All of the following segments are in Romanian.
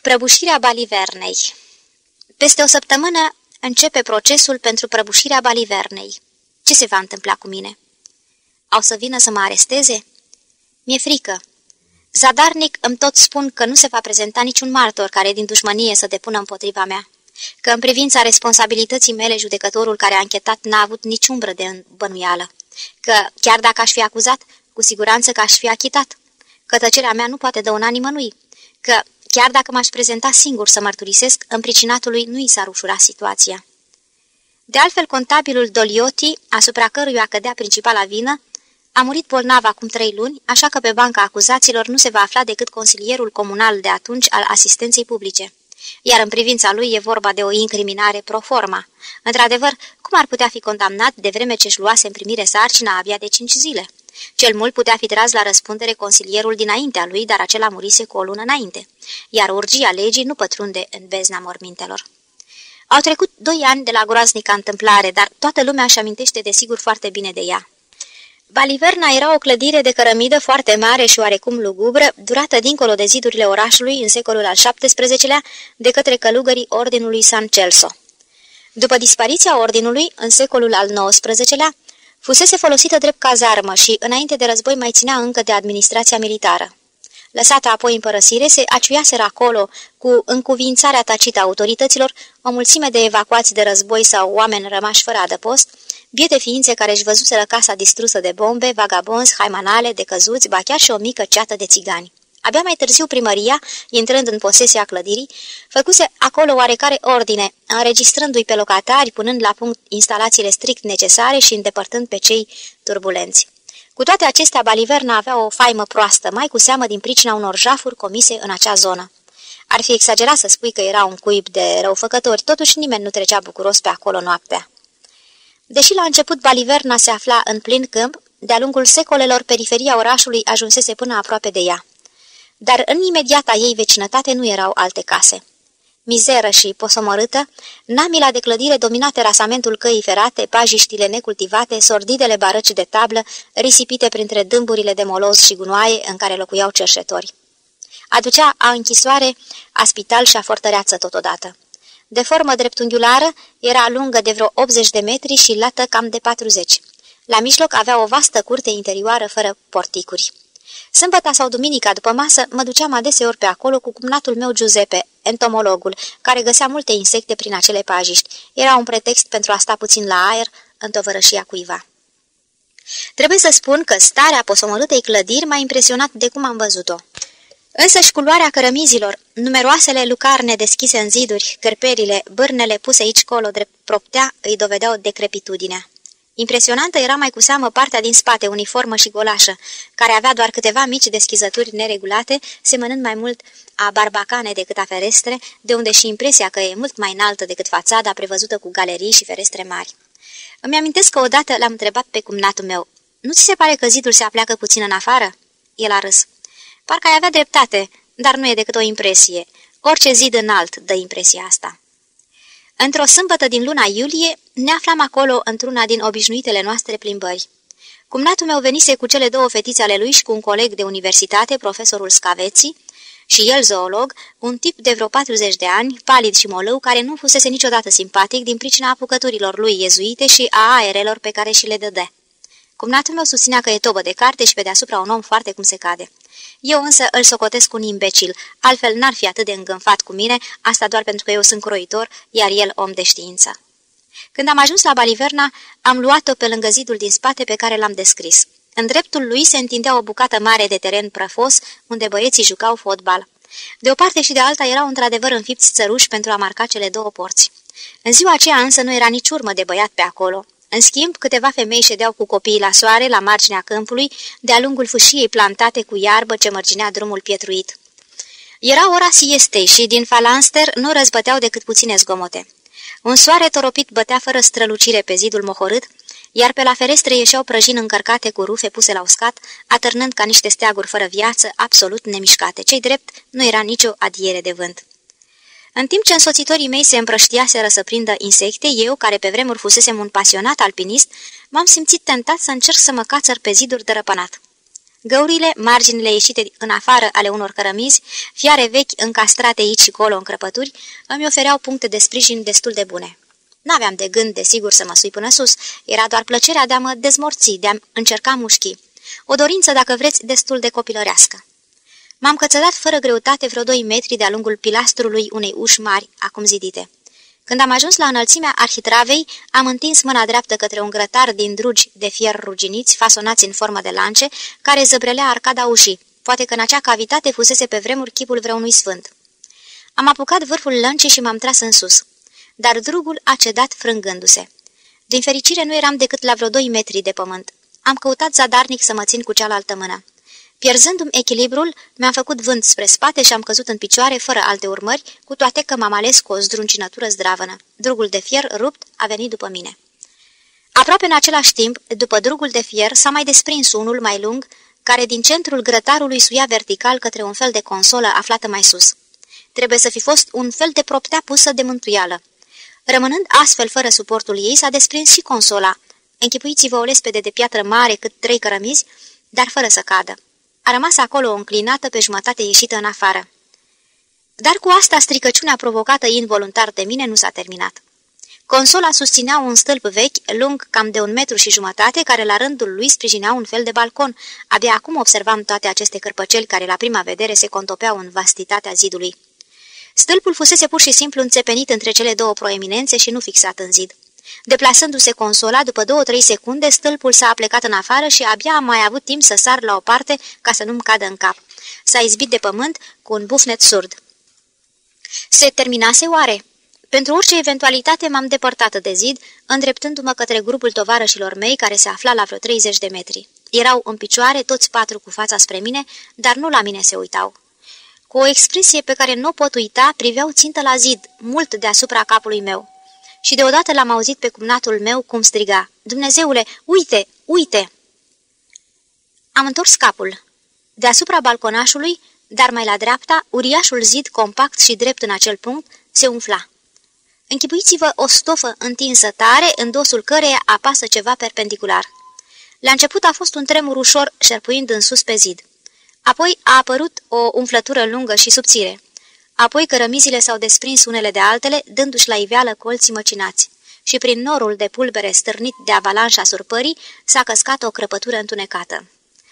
Prăbușirea Balivernei. Peste o săptămână începe procesul pentru prăbușirea Balivernei. Ce se va întâmpla cu mine? Au să vină să mă aresteze? Mi-e frică. Zadarnic îmi tot spun că nu se va prezenta niciun martor care din dușmănie să depună împotriva mea, că în privința responsabilității mele judecătorul care a anchetat n-a avut nici umbră de bănuială, că chiar dacă aș fi acuzat, cu siguranță că aș fi achitat, că tăcerea mea nu poate dăuna nimănui, că chiar dacă m-aș prezenta singur să mărturisesc, împricinatului nu i s-ar ușura situația. De altfel, contabilul Dolioti, asupra căruia cădea principala vină, a murit bolnav acum 3 luni, așa că pe banca acuzaților nu se va afla decât consilierul comunal de atunci al asistenței publice. Iar în privința lui e vorba de o incriminare pro forma. Într-adevăr, cum ar putea fi condamnat de vreme ce-și luase în primire sarcina abia de 5 zile? Cel mult putea fi tras la răspundere consilierul dinaintea lui, dar acela murise cu o lună înainte, iar urgia legii nu pătrunde în bezna mormintelor. Au trecut 2 ani de la groaznica întâmplare, dar toată lumea își amintește desigur foarte bine de ea. Baliverna era o clădire de cărămidă foarte mare și oarecum lugubră, durată dincolo de zidurile orașului în secolul al XVII-lea de către călugării ordinului San Celso. După dispariția ordinului, în secolul al XIX-lea, fusese folosită drept cazarmă și, înainte de război, mai ținea încă de administrația militară. Lăsată apoi în părăsire, se aciuiaseră acolo, cu încuvințarea tacită a autorităților, o mulțime de evacuați de război sau oameni rămași fără adăpost, biete ființe care își văzuseră casa distrusă de bombe, vagabonzi, haimanale, decăzuți, ba chiar și o mică ceată de țigani. Abia mai târziu primăria, intrând în posesia clădirii, făcuse acolo oarecare ordine, înregistrându-i pe locatari, punând la punct instalațiile strict necesare și îndepărtând pe cei turbulenți. Cu toate acestea, Baliverna avea o faimă proastă, mai cu seamă din pricina unor jafuri comise în acea zonă. Ar fi exagerat să spui că era un cuib de răufăcători, totuși nimeni nu trecea bucuros pe acolo noaptea. Deși la început Baliverna se afla în plin câmp, de-a lungul secolelor periferia orașului ajunsese până aproape de ea. Dar în imediata ei vecinătate nu erau alte case. Mizeră și posomorâtă, namila de clădire domina terasamentul căii ferate, pajiștile necultivate, sordidele barăci de tablă, risipite printre dâmburile de moloz și gunoaie în care locuiau cerșetori. Aducea a închisoare, a spital și a fortăreață totodată. De formă dreptunghiulară, era lungă de vreo 80 de metri și lată cam de 40. La mijloc avea o vastă curte interioară fără porticuri. Sâmbăta sau duminica după masă mă duceam adeseori pe acolo cu cumnatul meu Giuseppe, entomologul, care găsea multe insecte prin acele pajiști. Era un pretext pentru a sta puțin la aer în tovărășia cuiva. Trebuie să spun că starea posomorâtei clădiri m-a impresionat de cum am văzut-o. Însăși culoarea cărămizilor, numeroasele lucarne deschise în ziduri, cărperile, bârnele puse aici-colo drept proptea, îi dovedeau decrepitudinea. Impresionantă era mai cu seamă partea din spate, uniformă și golașă, care avea doar câteva mici deschizături neregulate, semănând mai mult a barbacane decât a ferestre, de unde și impresia că e mult mai înaltă decât fațada prevăzută cu galerii și ferestre mari. Îmi amintesc că odată l-am întrebat pe cumnatul meu, nu ți se pare că zidul se apleacă puțin în afară? El a râs. Parcă ai avea dreptate, dar nu e decât o impresie. Orice zid înalt dă impresia asta. Într-o sâmbătă din luna iulie, ne aflam acolo într-una din obișnuitele noastre plimbări. Cumnatul meu venise cu cele 2 fetițe ale lui și cu un coleg de universitate, profesorul Scaveții, și el zoolog, un tip de vreo 40 de ani, palid și molău, care nu fusese niciodată simpatic din pricina apucăturilor lui iezuite și a aerelor pe care și le dădea. Cumnatul meu susținea că e tobă de carte și pe deasupra un om foarte cum se cade. Eu însă îl socotesc un imbecil, altfel n-ar fi atât de îngânfat cu mine, asta doar pentru că eu sunt croitor, iar el om de știință. Când am ajuns la Baliverna, am luat-o pe lângă zidul din spate pe care l-am descris. În dreptul lui se întindea o bucată mare de teren prăfos, unde băieții jucau fotbal. De o parte și de alta erau într-adevăr înfipți țăruși pentru a marca cele 2 porți. În ziua aceea însă nu era nici urmă de băiat pe acolo. În schimb, câteva femei ședeau cu copiii la soare, la marginea câmpului, de-a lungul fâșiei plantate cu iarbă ce mărginea drumul pietruit. Era ora siestei și din falanster nu răzbăteau decât puține zgomote. Un soare toropit bătea fără strălucire pe zidul mohorât, iar pe la ferestre ieșeau prăjini încărcate cu rufe puse la uscat, atârnând ca niște steaguri fără viață, absolut nemișcate. Cei drept, nu era nicio adiere de vânt. În timp ce însoțitorii mei se împrăștiaseră să prindă insecte, eu, care pe vremuri fusesem un pasionat alpinist, m-am simțit tentat să încerc să mă cațăr pe ziduri dărăpânat. Găurile, marginile ieșite în afară ale unor cărămizi, fiare vechi încastrate aici și colo în crăpături, îmi ofereau puncte de sprijin destul de bune. N-aveam de gând, desigur, să mă sui până sus, era doar plăcerea de a mă dezmorți, de a încerca mușchii. O dorință, dacă vreți, destul de copilărească. M-am cățărat fără greutate vreo 2 metri de-a lungul pilastrului unei uși mari, acum zidite. Când am ajuns la înălțimea arhitravei, am întins mâna dreaptă către un grătar din drugi de fier ruginiți, fasonați în formă de lance, care zăbrelea arcada ușii. Poate că în acea cavitate fusese pe vremuri chipul vreunui sfânt. Am apucat vârful lăncii și m-am tras în sus. Dar drugul a cedat frângându-se. Din fericire nu eram decât la vreo 2 metri de pământ. Am căutat zadarnic să mă țin cu cealaltă mână. Pierzându-mi echilibrul, mi-am făcut vânt spre spate și am căzut în picioare fără alte urmări, cu toate că m-am ales cu o zdruncinătură zdravănă. Drugul de fier, rupt, a venit după mine. Aproape în același timp, după drugul de fier, s-a mai desprins unul mai lung, care din centrul grătarului suia vertical către un fel de consolă aflată mai sus. Trebuie să fi fost un fel de proptea pusă de mântuială. Rămânând astfel fără suportul ei, s-a desprins și consola. Închipuiți-vă o lespede de piatră mare cât 3 cărămizi, dar fără să cadă. A rămas acolo înclinată pe jumătate ieșită în afară. Dar cu asta stricăciunea provocată involuntar de mine nu s-a terminat. Consola susținea un stâlp vechi, lung cam de 1,5 metri, care la rândul lui sprijinea un fel de balcon. Abia acum observam toate aceste cărpăceli care la prima vedere se contopeau în vastitatea zidului. Stâlpul fusese pur și simplu înțepenit între cele 2 proeminențe și nu fixat în zid. Deplasându-se consola, după 2-3 secunde, stâlpul s-a plecat în afară și abia am mai avut timp să sar la o parte ca să nu-mi cadă în cap. S-a izbit de pământ cu un bufnet surd. Se terminase oare? Pentru orice eventualitate m-am depărtat de zid, îndreptându-mă către grupul tovarășilor mei care se afla la vreo 30 de metri. Erau în picioare, toți 4 cu fața spre mine, dar nu la mine se uitau. Cu o expresie pe care nu o pot uita, priveau țintă la zid, mult deasupra capului meu. Și deodată l-am auzit pe cumnatul meu cum striga: "Dumnezeule, uite, uite!" Am întors capul. Deasupra balconașului, dar mai la dreapta, uriașul zid, compact și drept în acel punct, se umfla. Închipuiți-vă o stofă întinsă tare, în dosul căreia apasă ceva perpendicular. La început a fost un tremur ușor, șerpuind în sus pe zid. Apoi a apărut o umflătură lungă și subțire. Apoi cărămizile s-au desprins unele de altele, dându-și la iveală colții măcinați. Și prin norul de pulbere stârnit de avalanșa surpării s-a căscat o crăpătură întunecată.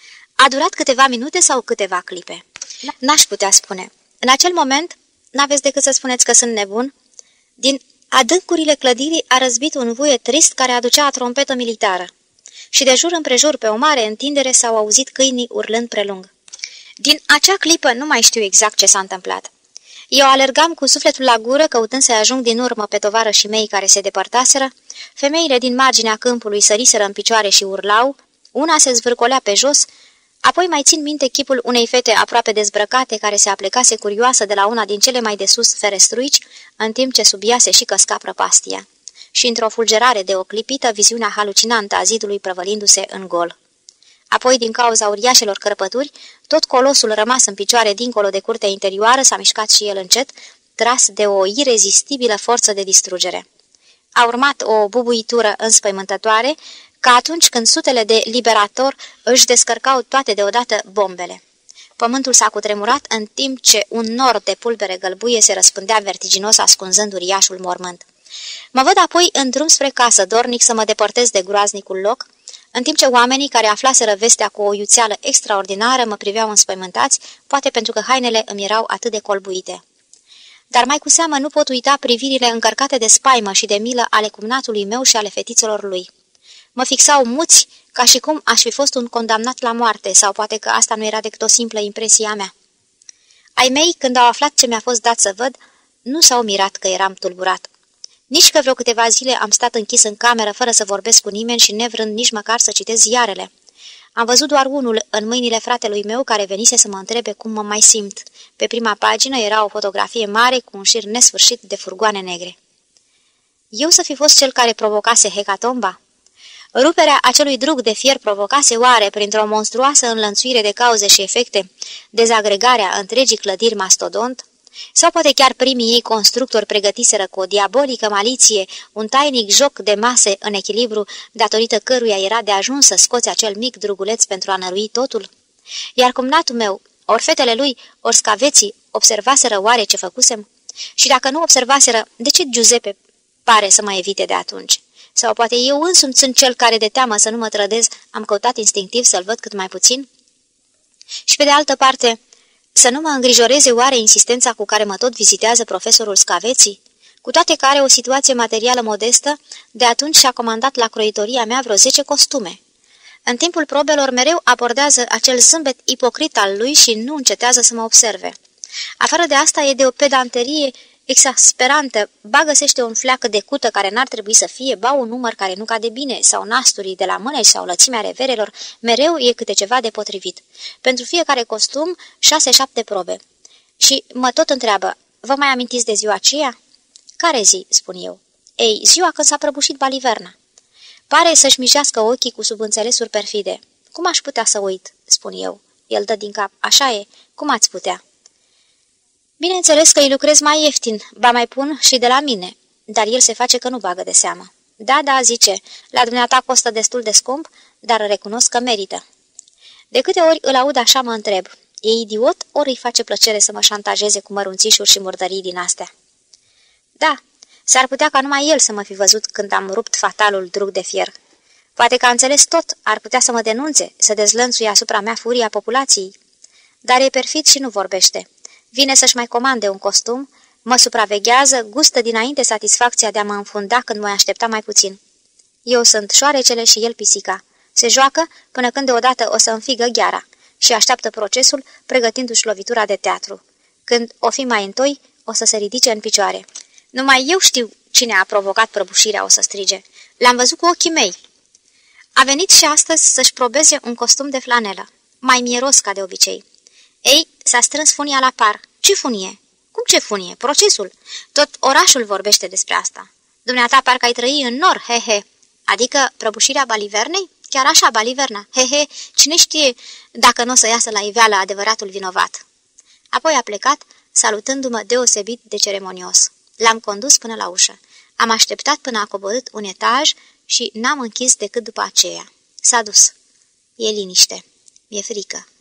A durat câteva minute sau câteva clipe. N-aș putea spune. În acel moment, n-aveți decât să spuneți că sunt nebun, din adâncurile clădirii a răzbit un vuiet trist care aducea o trompetă militară. Și de jur împrejur pe o mare întindere s-au auzit câinii urlând prelung. Din acea clipă nu mai știu exact ce s-a întâmplat. Eu alergam cu sufletul la gură, căutând să ajung din urmă pe tovarășii mei care se depărtaseră. Femeile din marginea câmpului săriseră în picioare și urlau, una se zvârcolea pe jos, apoi mai țin minte chipul unei fete aproape dezbrăcate care se aplecase curioasă de la una din cele mai de sus ferestruici, în timp ce sub ea se și căsca prăpastia. Și într-o fulgerare de o clipită, viziunea halucinantă a zidului prăvălindu-se în gol. Apoi, din cauza uriașelor cărpături, tot colosul rămas în picioare dincolo de curtea interioară s-a mișcat și el încet, tras de o irezistibilă forță de distrugere. A urmat o bubuitură înspăimântătoare, ca atunci când sutele de liberator își descărcau toate deodată bombele. Pământul s-a cutremurat în timp ce un nor de pulbere gălbuie se răspândea vertiginos ascunzând uriașul mormânt. Mă văd apoi în drum spre casă, dornic să mă depărtez de groaznicul loc, în timp ce oamenii care aflaseră vestea cu o iuțeală extraordinară mă priveau înspăimântați, poate pentru că hainele îmi erau atât de colbuite. Dar mai cu seamă nu pot uita privirile încărcate de spaimă și de milă ale cumnatului meu și ale fetițelor lui. Mă fixau muți, ca și cum aș fi fost un condamnat la moarte, sau poate că asta nu era decât o simplă impresie a mea. Ai mei, când au aflat ce mi-a fost dat să văd, nu s-au mirat că eram tulburat. Nici că vreo câteva zile am stat închis în cameră fără să vorbesc cu nimeni și nevrând nici măcar să citesc ziarele. Am văzut doar unul în mâinile fratelui meu care venise să mă întrebe cum mă mai simt. Pe prima pagină era o fotografie mare cu un șir nesfârșit de furgoane negre. Eu să fi fost cel care provocase hecatomba? Ruperea acelui drug de fier provocase oare, printr-o monstruoasă înlănțuire de cauze și efecte, dezagregarea întregii clădiri mastodont? Sau poate chiar primii ei constructori pregătiseră cu o diabolică maliție un tainic joc de mase în echilibru, datorită căruia era de ajuns să scoți acel mic druguleț pentru a nărui totul? Iar cumnatul meu, ori fetele lui, ori scaveții, observaseră oare ce făcusem? Și dacă nu observaseră, de ce Giuseppe pare să mă evite de atunci? Sau poate eu însumi sunt cel care, de teamă să nu mă trădez, am căutat instinctiv să-l văd cât mai puțin? Și pe de altă parte, să nu mă îngrijoreze oare insistența cu care mă tot vizitează profesorul Scaveții? Cu toate că are o situație materială modestă, de atunci și-a comandat la croitoria mea vreo 10 costume. În timpul probelor mereu abordează acel zâmbet ipocrit al lui și nu încetează să mă observe. Afară de asta e de o pedanterie exasperantă, ba găsește un fleac de cută care n-ar trebui să fie, ba un număr care nu cade bine, sau nasturii de la mâneci sau lățimea reverelor, mereu e câte ceva de potrivit. Pentru fiecare costum, 6-7 probe. Și mă tot întreabă, vă mai amintiți de ziua aceea? Care zi? Spun eu. Ei, ziua când s-a prăbușit baliverna. Pare să-și mijească ochii cu subînțelesuri perfide. Cum aș putea să uit? Spun eu. El dă din cap. Așa e. Cum ați putea? Bineînțeles că îi lucrez mai ieftin, ba mai pun și de la mine, dar el se face că nu bagă de seamă. Da, zice, la dumneata costă destul de scump, dar recunosc că merită. De câte ori îl aud așa mă întreb, e idiot ori îi face plăcere să mă șantajeze cu mărunțișuri și murdării din astea? Da, s-ar putea ca numai el să mă fi văzut când am rupt fatalul drug de fier. Poate că a înțeles tot, ar putea să mă denunțe, să dezlănțuie asupra mea furia populației. Dar e perfid și nu vorbește. Vine să-și mai comande un costum, mă supraveghează, gustă dinainte satisfacția de a mă înfunda când mă aștepta mai puțin. Eu sunt șoarecele și el pisica. Se joacă până când deodată o să înfigă gheara și așteaptă procesul, pregătindu-și lovitura de teatru. Când o fi mai întoi, o să se ridice în picioare. Numai eu știu cine a provocat prăbușirea, o să strige. L-am văzut cu ochii mei. A venit și astăzi să-și probeze un costum de flanelă, mai mieros ca de obicei. Ei, s-a strâns funia la par. Ce funie? Cum ce funie? Procesul. Tot orașul vorbește despre asta. Dumneata parcă ai trăi în nor, he. Adică prăbușirea balivernei? Chiar așa, baliverna, he. Cine știe dacă nu o să iasă la iveală adevăratul vinovat. Apoi a plecat, salutându-mă deosebit de ceremonios. L-am condus până la ușă. Am așteptat până a coborât un etaj și n-am închis decât după aceea. S-a dus. E liniște. Mi-e frică.